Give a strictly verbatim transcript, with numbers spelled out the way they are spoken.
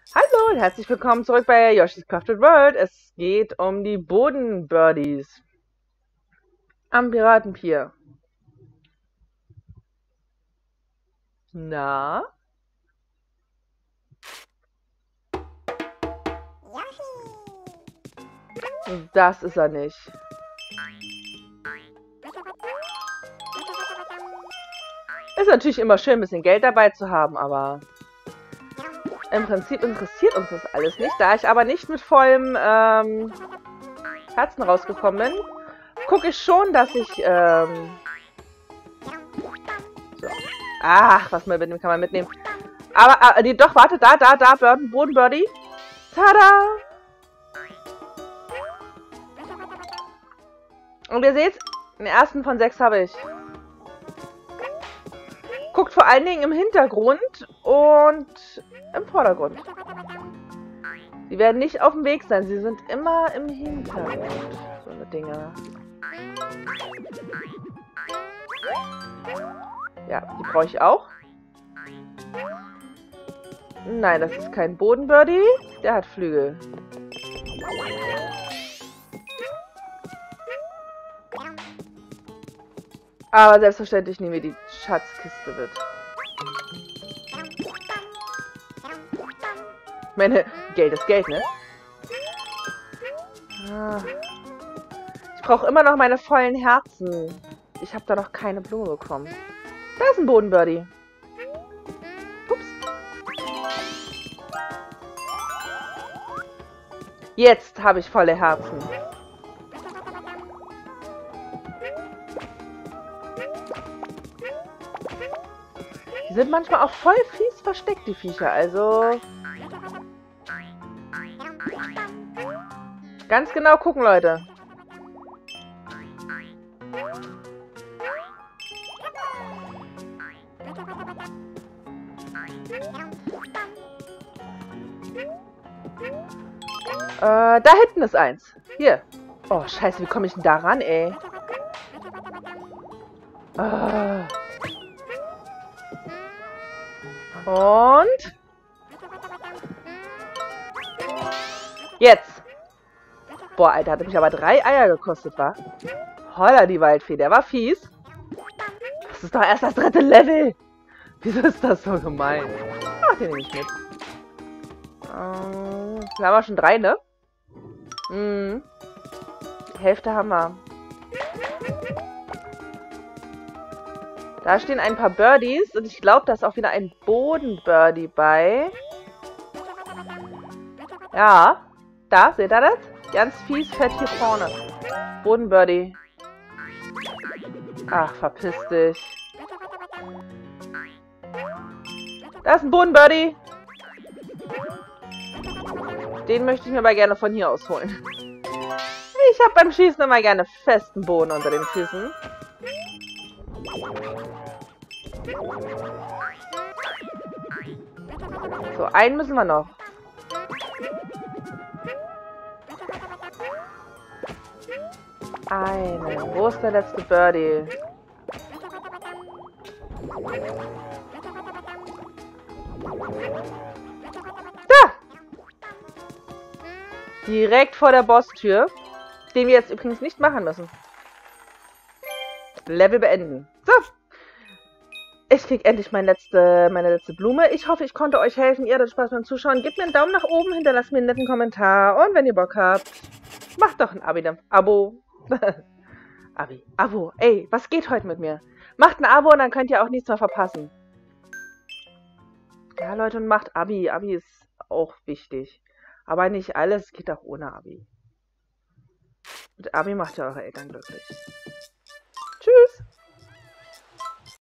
Hallo und herzlich willkommen zurück bei Yoshi's Crafted World. Es geht um die Bodenbirdies am Piratenpier. Na? Das ist er nicht. Ist natürlich immer schön, ein bisschen Geld dabei zu haben, aber im Prinzip interessiert uns das alles nicht. Da ich aber nicht mit vollem ähm, Herzen rausgekommen bin, gucke ich schon, dass ich... Ähm, so. Ach, was man mitnehmen kann man mitnehmen. Aber, äh, die, doch, warte, da, da, da, Boden, Bodenbirdie. Tada! Und ihr seht, den ersten von sechs habe ich. Guckt vor allen Dingen im Hintergrund und im Vordergrund. Sie werden nicht auf dem Weg sein, sie sind immer im Hintergrund. So eine Dinge. Ja, die brauche ich auch. Nein, das ist kein Bodenbirdie. Der hat Flügel. Aber selbstverständlich nehmen wir die Schatzkiste mit. Ich meine, Geld ist Geld, ne? Ah. Ich brauche immer noch meine vollen Herzen. Ich habe da noch keine Blume bekommen. Da ist ein Bodenbirdie. Ups. Jetzt habe ich volle Herzen. Die sind manchmal auch voll fies versteckt, die Viecher. Also ganz genau gucken, Leute. Äh, da hinten ist eins. Hier. Oh, scheiße, wie komme ich denn da ran, ey? Ah. Und? Jetzt. Boah, Alter, hat mich aber drei Eier gekostet, wa? Holla, die Waldfee, der war fies. Das ist doch erst das dritte Level. Wieso ist das so gemein? Ach, den nehme ich mit. Ähm, da haben wir schon drei, ne? Mhm. Die Hälfte haben wir. Da stehen ein paar Birdies und ich glaube, da ist auch wieder ein Bodenbirdie bei. Ja, da, seht ihr das? Ganz fies, fett hier vorne. Bodenbirdie. Ach, verpiss dich. Da ist ein Bodenbirdie. Den möchte ich mir aber gerne von hier aus holen. Ich habe beim Schießen immer gerne festen Boden unter den Füßen. So, einen müssen wir noch. Einen. Wo ist der letzte Birdie? Da! Direkt vor der Bosstür. Den wir jetzt übrigens nicht machen müssen. Level beenden. So. Ich krieg endlich meine letzte, meine letzte Blume. Ich hoffe, ich konnte euch helfen. Ihr hattet Spaß beim Zuschauen. Gebt mir einen Daumen nach oben, hinterlasst mir einen netten Kommentar. Und wenn ihr Bock habt, macht doch ein Abi, Abo. Abi, Abo. Ey, was geht heute mit mir? Macht ein Abo und dann könnt ihr auch nichts mehr verpassen. Ja, Leute, und macht Abi. Abi ist auch wichtig. Aber nicht alles geht auch ohne Abi. Mit Abi macht ihr eure Eltern glücklich. Tschüss.